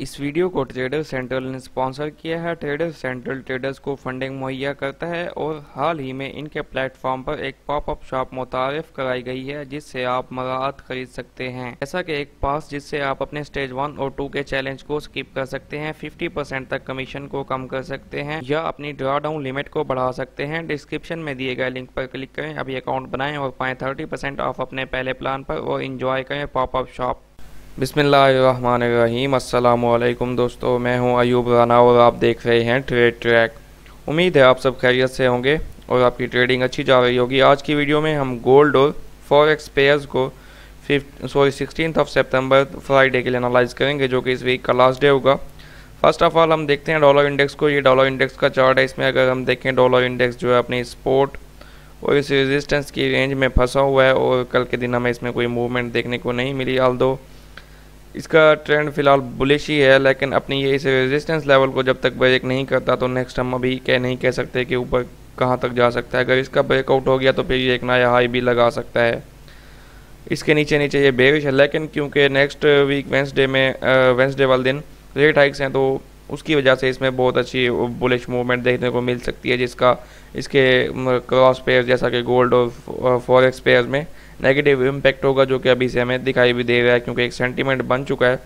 इस वीडियो को trader central ने स्पॉन्सर किया है। ट्रेडर सेंट्रल ट्रेडर्स को फंडिंग मुहैया करता है और हाल ही में इनके प्लेटफॉर्म पर एक पॉपअप शॉप मुतारिफ कराई गई है जिससे आप मगाहत खरीद सकते हैं। ऐसा कि एक पास जिससे आप अपने स्टेज 1 और 2 के चैलेंज को स्किप कर सकते हैं, 50% तक कमीशन को कम कर सकते हैं या अपनी ड्रॉ डाउन लिमिट को बढ़ा सकते हैं। डिस्क्रिप्शन में दिए गए लिंक पर क्लिक करें, अभी अकाउंट बनाएं और पाएं 30% ऑफ अपने पहले प्लान पर और इंजॉय करें पॉपअप शॉप। बिस्मिल्लाहिर्रहमानिर्रहीम। अस्सलामुअलैकुम दोस्तों, मैं हूं अयूब राना और आप देख रहे हैं ट्रेड ट्रैक। उम्मीद है आप सब खैरियत से होंगे और आपकी ट्रेडिंग अच्छी जा रही होगी। आज की वीडियो में हम गोल्ड और फॉरेक्स पेयर्स को 16 सितंबर फ्राइडे के लिए एनालाइज करेंगे, जो कि इस वीक का लास्ट डे होगा। फर्स्ट ऑफ ऑल हम देखते हैं डॉलर इंडेक्स को। ये डॉलर इंडेक्स का चार्ट है। इसमें अगर हम देखें, डॉलर इंडेक्स जो है अपनी सपोर्ट और इस रेजिस्टेंस की रेंज में फंसा हुआ है और कल के दिन हमें इसमें कोई मूवमेंट देखने को नहीं मिली। ऑल्दो इसका ट्रेंड फिलहाल बुलिश ही है, लेकिन अपनी ये इस रेजिस्टेंस लेवल को जब तक ब्रेक नहीं करता तो नेक्स्ट हम अभी नहीं कह सकते कि ऊपर कहाँ तक जा सकता है। अगर इसका ब्रेकआउट हो गया तो फिर ये एक नया हाई भी लगा सकता है। इसके नीचे नीचे ये बेरिश है, लेकिन क्योंकि नेक्स्ट वीक वेंसडे वाले दिन रेट हाइक्स हैं तो उसकी वजह से इसमें बहुत अच्छी बुलिश मूवमेंट देखने को मिल सकती है, जिसका इसके क्रॉस पेयर जैसा कि गोल्ड और फॉरेक्स पेयर में नेगेटिव इम्पैक्ट होगा, जो कि अभी से हमें दिखाई भी दे रहा है क्योंकि एक सेंटीमेंट बन चुका है।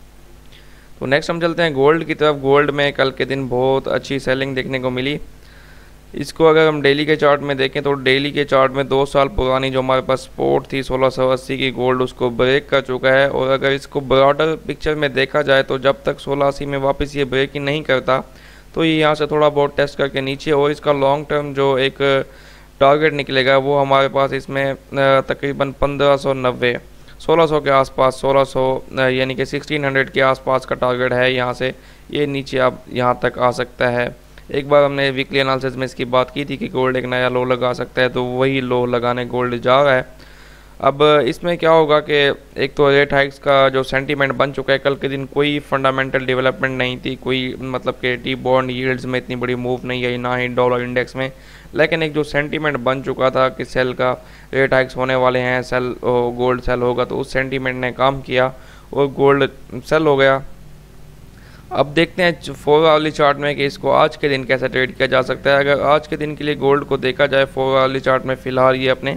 तो नेक्स्ट हम चलते हैं गोल्ड की तरफ। गोल्ड में कल के दिन बहुत अच्छी सेलिंग देखने को मिली। इसको अगर हम डेली के चार्ट में देखें तो डेली के चार्ट में 2 साल पुरानी जो हमारे पास सपोर्ट थी 1680 की, गोल्ड उसको ब्रेक कर चुका है। और अगर इसको ब्रॉडर पिक्चर में देखा जाए तो जब तक 1680 में वापस ये ब्रेक ही नहीं करता तो ये यहाँ से थोड़ा बहुत टेस्ट करके नीचे, और इसका लॉन्ग टर्म जो एक टारगेट निकलेगा वो हमारे पास इसमें तकरीबन 1590 1600 के आसपास, 1600 यानी कि 1600 के आसपास का टारगेट है। यहाँ से ये नीचे अब यहाँ तक आ सकता है। एक बार हमने वीकली एनालिसिस में इसकी बात की थी कि गोल्ड एक नया लो लगा सकता है, तो वही लो लगाने गोल्ड जा रहा है। अब इसमें क्या होगा कि एक तो रेट हाइक्स का जो सेंटीमेंट बन चुका है, कल के दिन कोई फंडामेंटल डेवलपमेंट नहीं थी, कोई मतलब कि टी बॉन्ड यील्ड्स में इतनी बड़ी मूव नहीं आई, ना ही डॉलर इंडेक्स में, लेकिन एक जो सेंटीमेंट बन चुका था कि सेल का रेट हाइक्स होने वाले हैं, सेल गोल्ड सेल होगा, तो उस सेंटीमेंट ने काम किया और गोल्ड सेल हो गया। अब देखते हैं 4 आवरली चार्ट में कि इसको आज के दिन कैसे ट्रेड किया जा सकता है। अगर आज के दिन के लिए गोल्ड को देखा जाए 4 आवरली चार्ट में, फ़िलहाल ये अपने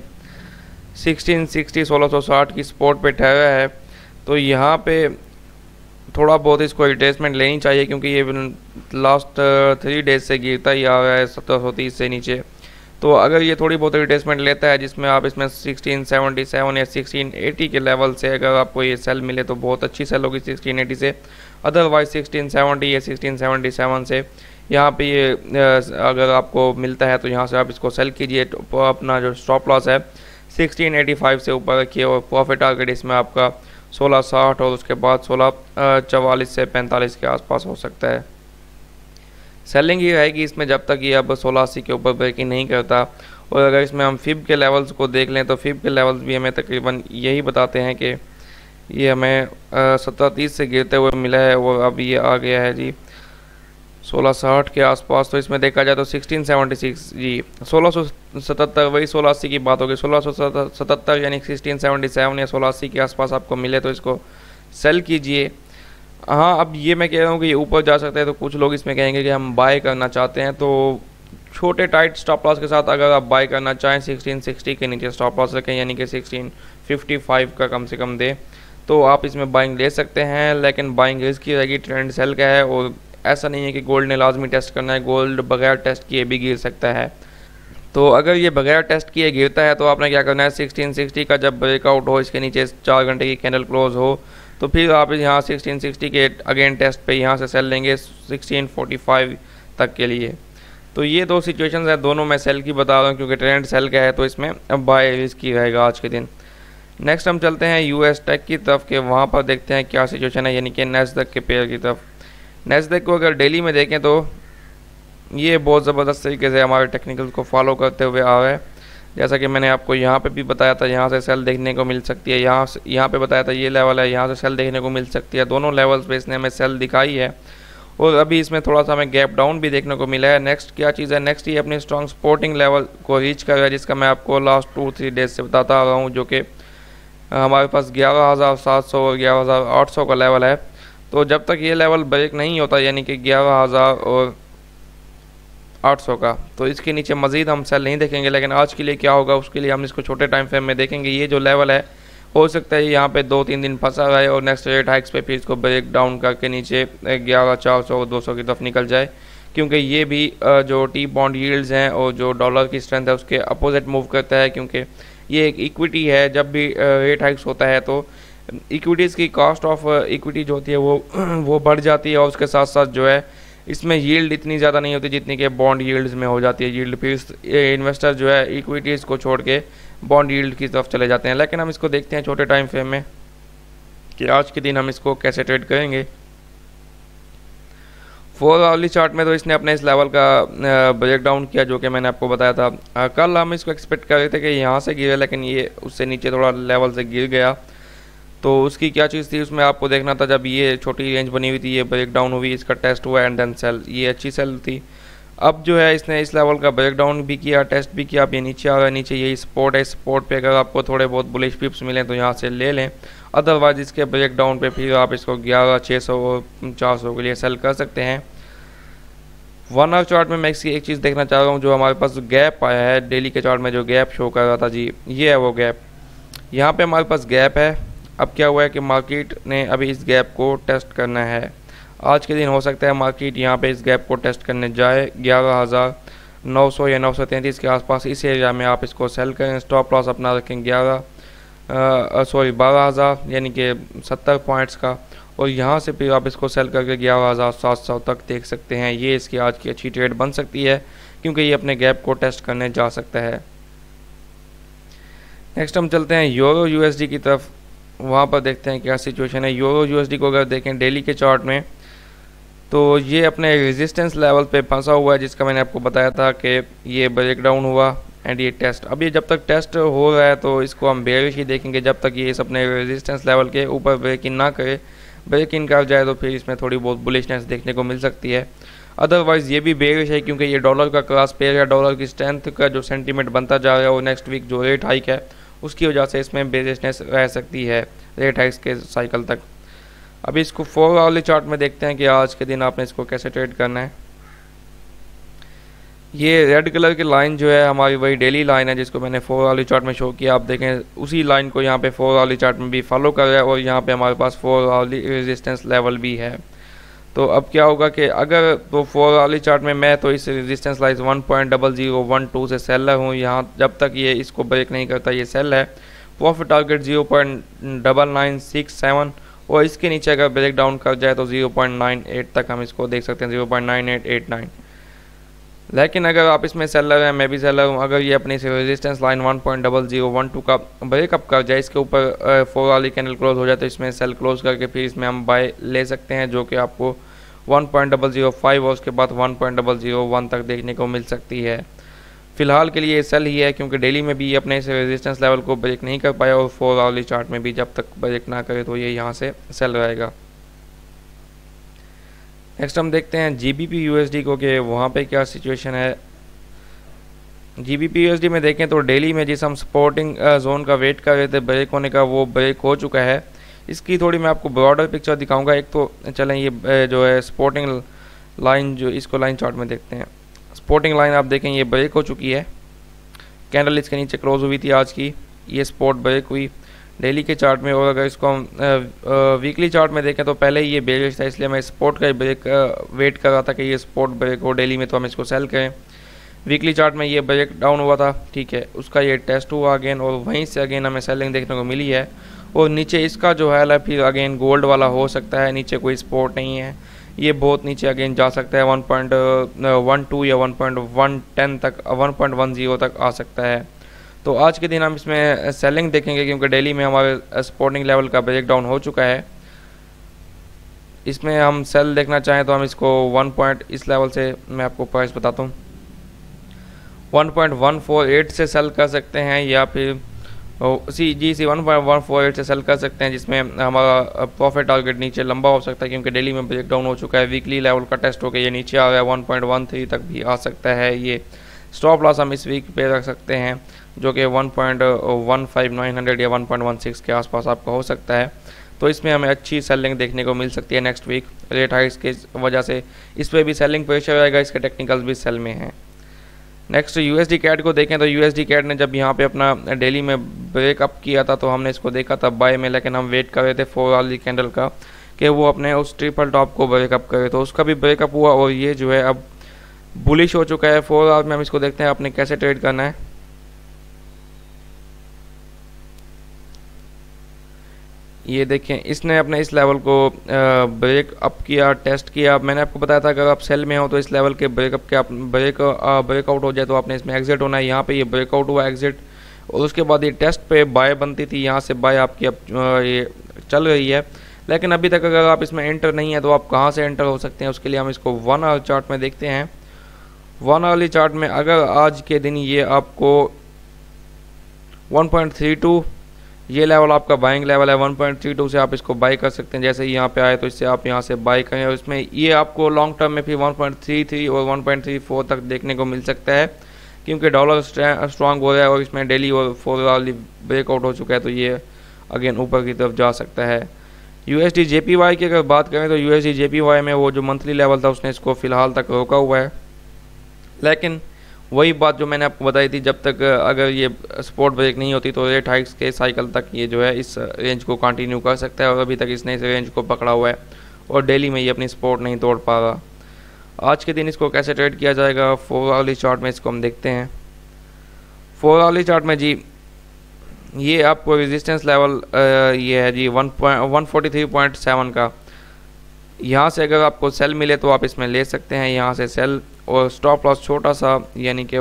1660 की सपोर्ट पे ठहरा है, तो यहाँ पे थोड़ा बहुत इसको रिट्रेसमेंट लेनी चाहिए क्योंकि ये लास्ट 3 डेज से गिरता ही आ रहा है 1730 से नीचे। तो अगर ये थोड़ी बहुत रिट्रेसमेंट लेता है, जिसमें आप इसमें 1677 या 1680 के लेवल से अगर आपको ये सेल मिले तो बहुत अच्छी सेल होगी 1680 से। अदरवाइज 1670 या 1677 से यहाँ पे ये अगर आपको मिलता है तो यहाँ से आप इसको सेल कीजिए। तो अपना जो स्टॉप लॉस है 1685 से ऊपर रखिए और प्रॉफिट टारगेट इसमें आपका 1660 और उसके बाद 1644 से 45 के आसपास हो सकता है। सेलिंग ही रहेगी इसमें जब तक ये अब 1680 के ऊपर ब्रेकिंग नहीं करता। और अगर इसमें हम फिब के लेवल्स को देख लें तो फिब के लेवल्स भी हमें तकरीबन यही बताते हैं कि ये हमें 1730 से गिरते हुए मिला है और अब ये आ गया है जी 1660 के आसपास। तो इसमें देखा जाए तो 1676 जी 1677, वही 1680 की बात होगी। 1677 यानी 1677 या 1680 के आसपास आपको मिले तो इसको सेल कीजिए। हाँ, अब ये मैं कह रहा हूँ कि ये ऊपर जा सकता है, तो कुछ लोग इसमें कहेंगे कि हम बाय करना चाहते हैं, तो छोटे टाइट स्टॉप लॉस के साथ अगर आप बाय करना चाहें 1660 के नीचे स्टॉप लॉस रखें, यानी कि 1655 का कम से कम दे, तो आप इसमें बाइंग ले सकते हैं। लेकिन बाइंग रिस्क ही रहेगी, ट्रेंड सेल का है और ऐसा नहीं है कि गोल्ड ने लाजमी टेस्ट करना है, गोल्ड बगैर टेस्ट किए भी गिर सकता है। तो अगर ये बगैर टेस्ट किए गिरता है तो आपने क्या करना है, 1660 का जब ब्रेकआउट हो, इसके नीचे 4 घंटे की कैंडल क्लोज हो, तो फिर आप यहाँ 1660 के अगेन टेस्ट पे यहाँ से सेल लेंगे 1645 तक के लिए। तो ये 2 सिचुएशंस हैं, दोनों मैं सेल की बता रहा हूँ क्योंकि ट्रेंड सेल का है, तो इसमें अब बाय रिस्क ही रहेगा आज के दिन। नेक्स्ट हम चलते हैं यूएस टेक की तरफ के, वहाँ पर देखते हैं क्या सिचुएशन है, यानी कि नैस्डैक के पेयर की तरफ। नैस्डैक को अगर डेली में देखें तो ये बहुत ज़बरदस्त तरीके से हमारे टेक्निकल्स को फॉलो करते हुए आ रहा है। जैसा कि मैंने आपको यहाँ पे भी बताया था, यहाँ से सेल देखने को मिल सकती है, यहाँ पे बताया था ये लेवल है, यहाँ से सेल देखने को मिल सकती है। दोनों लेवल्स पे इसने हमें सेल दिखाई है और अभी इसमें थोड़ा सा हमें गैप डाउन भी देखने को मिला है। नेक्स्ट क्या चीज़ है, नेक्स्ट ये अपनी स्ट्रॉन्ग सपोर्टिंग लेवल को रीच कर रहा है, जिसका मैं आपको लास्ट 2-3 डेज से बताता आ रहा हूँ, जो कि हमारे पास 11,700 और 11,800 का लेवल है। तो जब तक ये लेवल ब्रेक नहीं होता यानी कि 11,000 और 800 का, तो इसके नीचे मज़ीद हम सेल नहीं देखेंगे। लेकिन आज के लिए क्या होगा उसके लिए हम इसको छोटे टाइम फ्रेम में देखेंगे। ये जो लेवल है हो सकता है यहाँ पे 2-3 दिन फंसा रहे और नेक्स्ट रेट हाइक्स पे फिर इसको ब्रेक डाउन करके नीचे 11,400 200 की तरफ निकल जाए, क्योंकि ये भी जो टी बॉन्ड यील्ड्स हैं और जो डॉलर की स्ट्रेंथ है उसके अपोजिट मूव करता है, क्योंकि ये एक इक्विटी है। जब भी रेट हाइक्स होता है तो इक्विटीज़ की कॉस्ट ऑफ इक्विटी जो होती है वो बढ़ जाती है और उसके साथ साथ जो है इसमें यील्ड इतनी ज़्यादा नहीं होती जितनी कि बॉन्ड यील्ड्स में हो जाती है यील्ड। फिर इन्वेस्टर जो है इक्विटीज़ को छोड़ के बॉन्ड यील्ड की तरफ चले जाते हैं। लेकिन हम इसको देखते हैं छोटे टाइम फ्रेम में कि आज के दिन हम इसको कैसे ट्रेड करेंगे। 4 आवरली चार्ट में तो इसने अपने इस लेवल का ब्रेक डाउन किया जो कि मैंने आपको बताया था। कल हम इसको एक्सपेक्ट कर रहे थे कि यहाँ से गिरे, लेकिन ये उससे नीचे थोड़ा लेवल से गिर गया। तो उसकी क्या चीज़ थी उसमें आपको देखना था। जब ये छोटी रेंज बनी हुई थी, ये ब्रेक डाउन हुई, इसका टेस्ट हुआ एंड देन सेल, ये अच्छी सेल थी। अब जो है इसने इस लेवल का ब्रेक डाउन भी किया, टेस्ट भी किया। अब ये नीचे आ रहा है, नीचे यही सपोर्ट है। सपोर्ट पे अगर आपको थोड़े बहुत बुलिश पिप्स मिलें तो यहाँ से ले लें, अदरवाइज इसके ब्रेक डाउन पे फिर आप इसको 11,600 और 400 के लिए सेल कर सकते हैं। 1 आवर चार्ट में मैं इसकी एक चीज़ देखना चाह रहा हूँ, जो हमारे पास गैप आया है डेली के चार्ट में, जो गैप शो कर रहा था जी, ये है वो गैप। यहाँ पे हमारे पास गैप है। अब क्या हुआ है कि मार्केट ने अभी इस गैप को टेस्ट करना है। आज के दिन हो सकता है मार्केट यहाँ पे इस गैप को टेस्ट करने जाए 11,900 या 933 के आसपास। इस एरिया में आप इसको सेल करें। स्टॉप लॉस अपना रखें 12,000 यानी कि 70 पॉइंट्स का, और यहाँ से फिर आप इसको सेल करके 11,700 तक देख सकते हैं। ये इसकी आज की अच्छी ट्रेड बन सकती है, क्योंकि ये अपने गैप को टेस्ट करने जा सकता है। नेक्स्ट हम चलते हैं यूरो यूएसडी की तरफ। वहाँ पर देखते हैं क्या सिचुएशन है। यूरो यूएसडी को अगर देखें डेली के चार्ट में, तो ये अपने रेजिस्टेंस लेवल पे फंसा हुआ है, जिसका मैंने आपको बताया था कि ये ब्रेक डाउन हुआ एंड ये टेस्ट। अब ये जब तक टेस्ट हो रहा है तो इसको हम बेरिश ही देखेंगे, जब तक ये इस अपने रेजिस्टेंस लेवल के ऊपर ब्रेक इन ना करे। ब्रेक इन कर जाए तो फिर इसमें थोड़ी बहुत बुलिशनेस देखने को मिल सकती है। अदरवाइज़ ये भी बेरिश है, क्योंकि ये डॉलर का क्रॉस पेयर है। डॉलर की स्ट्रेंथ का जो सेंटीमेंट बनता जा रहा है और नेक्स्ट वीक जो रेट हाइक है उसकी वजह से इसमें बेरिशनेस रह सकती है रेट हाइक्स के साइकिल तक। अभी इसको 4 आवरली चार्ट में देखते हैं कि आज के दिन आपने इसको कैसे ट्रेड करना है। ये रेड कलर की लाइन जो है हमारी वही डेली लाइन है जिसको मैंने 4 आवरली चार्ट में शो किया। आप देखें उसी लाइन को यहाँ पे 4 आवरली चार्ट में भी फॉलो कर रहा है, और यहाँ पे हमारे पास 4 आवरली रेजिस्टेंस लेवल भी है। तो अब क्या होगा कि अगर तो 4 आवरली चार्ट में मैं तो इस रेजिस्टेंस लाइन 1.0012 से सेलर हूँ। यहाँ जब तक ये इसको ब्रेक नहीं करता ये सेल है। प्रॉफिट टारगेट 0.9967, और इसके नीचे अगर ब्रेक डाउन कर जाए तो 0.98 तक हम इसको देख सकते हैं, 0.9889। लेकिन अगर आप इसमें सेलर हैं, मैं भी सेलर हूँ, अगर ये अपनी रेजिस्टेंस लाइन 1.0012 का ब्रेकअप कर जाए, इसके ऊपर 4 वाली कैंडल क्लोज हो जाए, तो इसमें सेल क्लोज करके फिर इसमें हम बाय ले सकते हैं, जो कि आपको 1.005 और उसके बाद 1.001 तक देखने को मिल सकती है। फिलहाल के लिए ये सेल ही है, क्योंकि डेली में भी अपने इस रेजिस्टेंस लेवल को ब्रेक नहीं कर पाया, और 4 आवरली चार्ट में भी जब तक ब्रेक ना करे तो ये यहाँ से सेल रहेगा। नेक्स्ट हम देखते हैं जीबीपी यूएसडी को कि वहाँ पे क्या सिचुएशन है। जीबीपी यूएसडी में देखें तो डेली में जिस हम सपोर्टिंग जोन का वेट कर रहे थे ब्रेक होने का, वो ब्रेक हो चुका है। इसकी थोड़ी मैं आपको ब्रॉडर पिक्चर दिखाऊंगा। एक तो चलें ये जो है सपोर्टिंग लाइन, जो इसको लाइन चार्ट में देखते हैं। सपोर्टिंग लाइन आप देखें ये ब्रेक हो चुकी है, कैंडल इसके नीचे क्लोज हुई थी आज की, ये सपोर्ट ब्रेक हुई डेली के चार्ट में। और अगर इसको हम वीकली चार्ट में देखें तो पहले ही ये बेरिश था, इसलिए मैं सपोर्ट का ब्रेक वेट कर रहा था कि ये सपोर्ट ब्रेक हो डेली में तो हम इसको सेल करें। वीकली चार्ट में ये ब्रेक डाउन हुआ था, ठीक है, उसका ये टेस्ट हुआ अगेन, और वहीं से अगेन हमें सेलिंग देखने को मिली है। और नीचे इसका जो है फिर अगेन गोल्ड वाला हो सकता है, नीचे कोई सपोर्ट नहीं है, ये बहुत नीचे अगेन जा सकता है, 1.12 या 1.110 तक, 1.10 तक आ सकता है। तो आज के दिन हम इसमें सेलिंग देखेंगे, क्योंकि डेली में हमारे सपोर्टिंग लेवल का ब्रेक डाउन हो चुका है। इसमें हम सेल देखना चाहें तो हम इसको 1 इस लेवल से मैं आपको प्राइस बताता हूँ 1.148 से सेल कर सकते हैं, या फिर सी 1.148 से सेल कर सकते हैं, जिसमें हमारा प्रॉफिट टारगेट नीचे लंबा हो सकता है, क्योंकि डेली में ब्रेक डाउन हो चुका है। वीकली लेवल का टेस्ट होकर ये नीचे आ गया, 1.13 तक भी आ सकता है। ये स्टॉप लॉस हम इस वीक पे रख सकते हैं, जो कि 1.15900 या 1.16 के आसपास आपका हो सकता है। तो इसमें हमें अच्छी सेलिंग देखने को मिल सकती है नेक्स्ट वीक रेट हाइक्स की वजह से। इस पर भी सेलिंग प्रेशर आएगा, इसके टेक्निकल्स भी सेल में हैं। नेक्स्ट यूएसडी कैट को देखें तो यूएसडी कैट ने जब यहाँ पे अपना डेली में ब्रेकअप किया था तो हमने इसको देखा था बाय में, लेकिन हम वेट कर रहे थे 4 आवर्ली कैंडल का कि वो अपने उस ट्रिपल टॉप को ब्रेकअप करे, तो उसका भी ब्रेकअप हुआ और ये जो है अब बुलिश हो चुका है। 4 आवर्स में हम इसको देखते हैं आपने कैसे ट्रेड करना है। ये देखें इसने अपने इस लेवल को ब्रेक अप किया, टेस्ट किया। मैंने आपको बताया था अगर आप सेल में हो तो इस लेवल के ब्रेकअप के आप ब्रेकआउट हो जाए तो आपने इसमें एग्जिट होना है। यहाँ पे ये ब्रेकआउट हुआ एग्जिट, और उसके बाद ये टेस्ट पे बाय बनती थी, यहाँ से बाय आपकी अब ये चल रही है। लेकिन अभी तक अगर आप इसमें एंटर नहीं है तो आप कहाँ से एंटर हो सकते हैं, उसके लिए हम इसको 1 आवर चार्ट में देखते हैं। 1 आवरली चार्ट में अगर आज के दिन ये आपको 1.32 ये लेवल आपका बाइंग लेवल है, 1.32 से आप इसको बाई कर सकते हैं। जैसे ही यहाँ पे आए तो इससे आप यहाँ से बाई करें, और इसमें ये आपको लॉन्ग टर्म में फिर 1.33 और 1.34 तक देखने को मिल सकता है, क्योंकि डॉलर स्ट्रांग हो रहा है और इसमें डेली और 4 आवरली ब्रेकआउट हो चुका है, तो ये अगेन ऊपर की तरफ जा सकता है। यूएसडी जेपीवाई की अगर बात करें तो यूएसडी जेपीवाई में वो जो मंथली लेवल था उसने इसको फ़िलहाल तक रोका हुआ है, लेकिन वही बात जो मैंने आपको बताई थी, जब तक अगर ये सपोर्ट ब्रेक नहीं होती तो रेट हाइक्स के साइकिल तक ये जो है इस रेंज को कंटिन्यू कर सकता है, और अभी तक इसने इस रेंज को पकड़ा हुआ है और डेली में ये अपनी सपोर्ट नहीं तोड़ पा रहा। आज के दिन इसको कैसे ट्रेड किया जाएगा 4 आवरली चार्ट में, इसको हम देखते हैं। 4 आवरली चार्ट में जी ये आपको रेजिस्टेंस लेवल ये है जी 143.7 का। यहाँ से अगर आपको सेल मिले तो आप इसमें ले सकते हैं, यहाँ से सेल, और स्टॉप लॉस छोटा सा यानी कि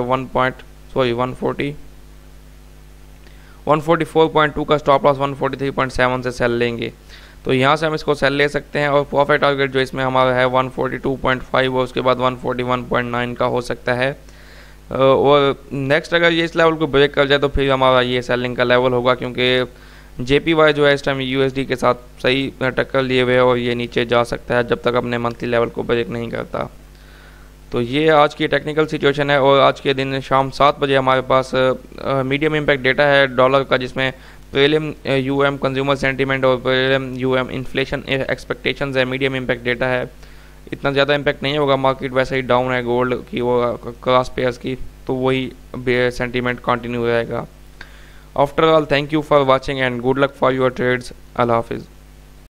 144.2 का स्टॉप लॉस 143.7 से सेल लेंगे, तो यहाँ से हम इसको सेल ले सकते हैं। और प्रॉफिट टारगेट जो इसमें हमारा है 142.5 और उसके बाद 141.9 का हो सकता है। और नेक्स्ट अगर ये इस लेवल को ब्रेक कर जाए तो फिर हमारा ये सेलिंग का लेवल होगा, क्योंकि जेपीवाई जो है इस टाइम यूएसडी के साथ सही टक्कर लिए हुए है और ये नीचे जा सकता है जब तक अपने मंथली लेवल को ब्रेक नहीं करता। तो ये आज की टेक्निकल सिचुएशन है, और आज के दिन शाम 7 बजे हमारे पास मीडियम इम्पैक्ट डेटा है डॉलर का, जिसमें प्रीलिम यूएम कंज्यूमर सेंटीमेंट और प्रीलिम यूएम इन्फ्लेशन एक्सपेक्टेशंस है। मीडियम इम्पैक्ट डेटा है, इतना ज़्यादा इम्पैक्ट नहीं होगा, मार्केट वैसे ही डाउन है गोल्ड की वो क्रॉस पेयर्स की, तो वही सेंटीमेंट कंटिन्यू रहेगा। After all thank you for watching and good luck for your trades. Allah हाफिज़।